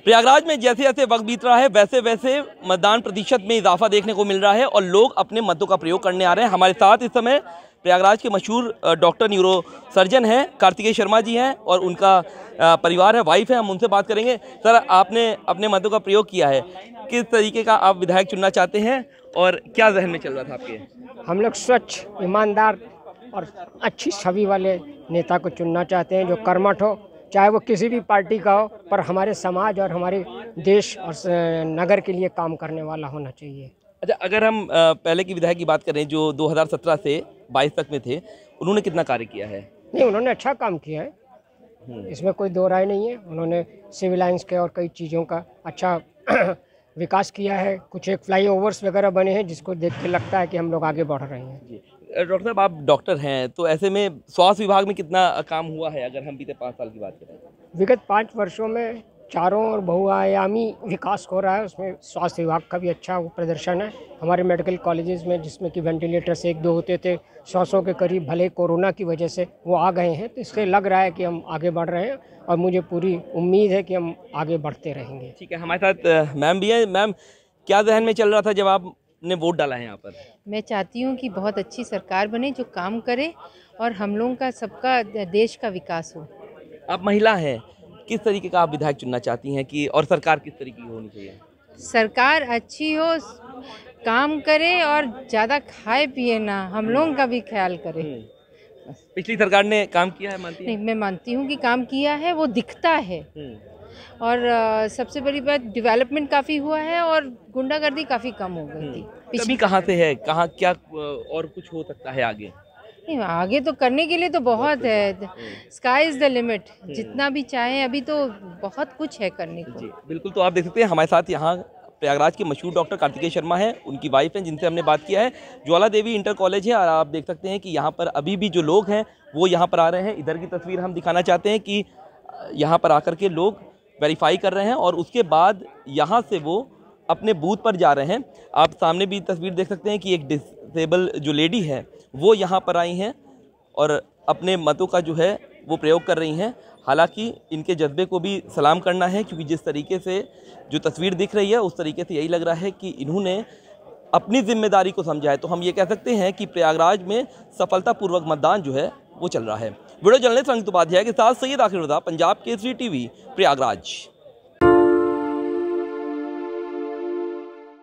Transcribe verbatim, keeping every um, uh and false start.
प्रयागराज में जैसे जैसे वक्त बीत रहा है वैसे वैसे मतदान प्रतिशत में इजाफा देखने को मिल रहा है और लोग अपने मतों का प्रयोग करने आ रहे हैं। हमारे साथ इस समय प्रयागराज के मशहूर डॉक्टर न्यूरो सर्जन हैं कार्तिकेय शर्मा जी हैं और उनका परिवार है, वाइफ है। हम उनसे बात करेंगे। सर, आपने अपने मतों का प्रयोग किया है, किस तरीके का आप विधायक चुनना चाहते हैं और क्या जहन में चल रहा था आपके? हम लोग स्वच्छ, ईमानदार और अच्छी छवि वाले नेता को चुनना चाहते हैं जो कर्मठ हो, चाहे वो किसी भी पार्टी का हो, पर हमारे समाज और हमारे देश और नगर के लिए काम करने वाला होना चाहिए। अच्छा, अगर हम पहले की विधायक की बात करें जो दो हज़ार सत्रह से बाईस तक में थे, उन्होंने कितना कार्य किया है? नहीं, उन्होंने अच्छा काम किया है, इसमें कोई दो राय नहीं है। उन्होंने सिविल लाइन्स के और कई चीज़ों का अच्छा विकास किया है। कुछ एक फ्लाईओवर्स वगैरह बने हैं जिसको देख के लगता है कि हम लोग आगे बढ़ रहे हैं। डॉक्टर साहब, आप डॉक्टर हैं, तो ऐसे में स्वास्थ्य विभाग में कितना काम हुआ है अगर हम बीते पाँच साल की बात करें? विगत पाँच वर्षों में चारों और बहुआयामी विकास हो रहा है, उसमें स्वास्थ्य विभाग का भी अच्छा प्रदर्शन है। हमारे मेडिकल कॉलेजेस में जिसमें कि वेंटिलेटर्स एक दो होते थे, सौ सौ के करीब भले कोरोना की वजह से वो आ गए हैं, तो इससे लग रहा है कि हम आगे बढ़ रहे हैं और मुझे पूरी उम्मीद है कि हम आगे बढ़ते रहेंगे। ठीक है, हमारे साथ मैम भी है। मैम, क्या जहन में चल रहा था जब आपने वोट डाला है यहाँ पर? मैं चाहती हूँ कि बहुत अच्छी सरकार बने जो काम करे और हम लोगों का सबका देश का विकास हो। आप महिला हैं, किस तरीके का आप विधायक चुनना चाहती हैं कि और सरकार किस तरीके की होनी चाहिए? सरकार अच्छी हो, काम करे और ज़्यादा खाए पिए ना, हम लोगों का भी ख्याल करे। पिछली सरकार ने काम किया है, मानती हैं? नहीं, मैं मानती हूँ कि काम किया है, वो दिखता है। और आ, सबसे बड़ी बात डेवलपमेंट काफ़ी हुआ है और गुंडागर्दी काफ़ी कम हो गई थी। पिछली कहाँ से है, कहाँ क्या और कुछ हो सकता है आगे? नहीं, आगे तो करने के लिए तो बहुत है, स्काई इज़ द लिमिट, जितना भी चाहे अभी तो बहुत कुछ है करने को। जी बिल्कुल। तो आप देख सकते हैं हमारे साथ यहाँ प्रयागराज के मशहूर डॉक्टर कार्तिकेय शर्मा हैं, उनकी वाइफ हैं जिनसे हमने बात किया है। ज्वाला देवी इंटर कॉलेज है और आप देख सकते हैं कि यहाँ पर अभी भी जो लोग हैं वो यहाँ पर आ रहे हैं। इधर की तस्वीर हम दिखाना चाहते हैं कि यहाँ पर आकर के लोग वेरीफाई कर रहे हैं और उसके बाद यहाँ से वो अपने बूथ पर जा रहे हैं। आप सामने भी तस्वीर देख सकते हैं कि एक डिसेबल जो लेडी है वो यहाँ पर आई हैं और अपने मतों का जो है वो प्रयोग कर रही हैं। हालांकि इनके जज्बे को भी सलाम करना है, क्योंकि जिस तरीके से जो तस्वीर दिख रही है उस तरीके से यही लग रहा है कि इन्होंने अपनी जिम्मेदारी को समझा है। तो हम ये कह सकते हैं कि प्रयागराज में सफलतापूर्वक मतदान जो है वो चल रहा है। वीडियो जर्नलिस्ट रंजित उपाध्याय के साथ सैयद आखिर रज़ा, पंजाब केसरी टीवी, प्रयागराज।